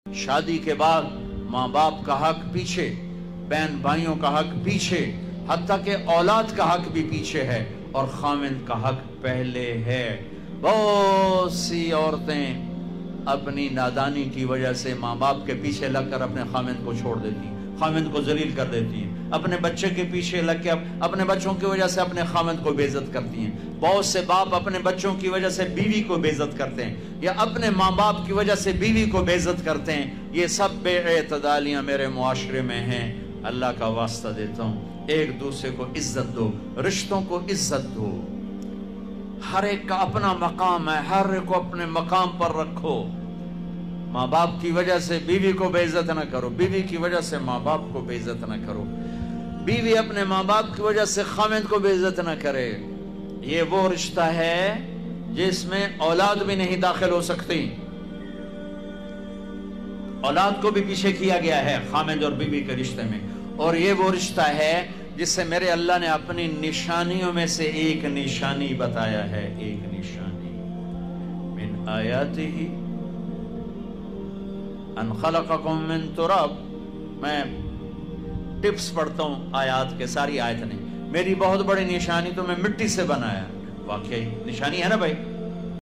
شادی کے بعد ماں باپ کا حق پیچھے، بہن بھائیوں کا حق پیچھے، حتیٰ کہ اولاد کا حق بھی پیچھے ہے، اور خاوند کا حق پہلے ہے۔ بہت سی عورتیں اپنی نادانی کی وجہ سے ماں باپ کے پیچھے لگ کر اپنے خاوند کو چھوڑ دیتی ہیں، خاوند کو ذلیل کر دیتی ہیں، اپنے بچے کے پیچھے لگ کے اپنے بچوں کی وجہ سے اپنے خاوند کو بے عزت کرتی ہیں۔ بہت سے باپ اپنے بچوں کی وجہ سے بیوی کو بے عزت کرتے ہیں، یا اپنے ماں باپ کی وجہ سے بیوی کو بے عزت کرتے ہیں۔ یہ سب بے اعتدالیاں میرے معاشرے میں ہیں۔ اللہ کا واسطہ دیتا ہوں، ایک دوسرے کو عزت دو، رشتوں کو عزت دو۔ ہر ایک کا اپنا مقام ہے، ہر ایک کو اپنے مقام پر رکھو۔ ماں باپ کی وجہ سے بیوی کو بے عزت نہ کرو، بیوی کی وجہ سے ماں باپ کو بے عزت نہ کرو، بیوی اپنے ماں باپ کی وجہ سے خاوند کو بے عزت نہ کرے۔ یہ وہ رشتہ ہے جس میں اولاد بھی نہیں داخل ہو سکتی، اولاد کو بھی پیچھے کیا گیا ہے خاوند اور بیوی کے رشتے میں۔ اور یہ وہ رشتہ ہے جس سے میرے اللہ نے اپنی نشانیوں میں سے ایک نشانی بتایا ہے، ایک نشانی، من آیاتہ ان خلقکم من تراب۔ میں ٹپس پڑھتا ہوں آیات کے، ساری آیت نہیں۔ میری بہت بڑی نشانی تو میں مٹی سے بنایا، واقعی نشانی ہے نا بھائی۔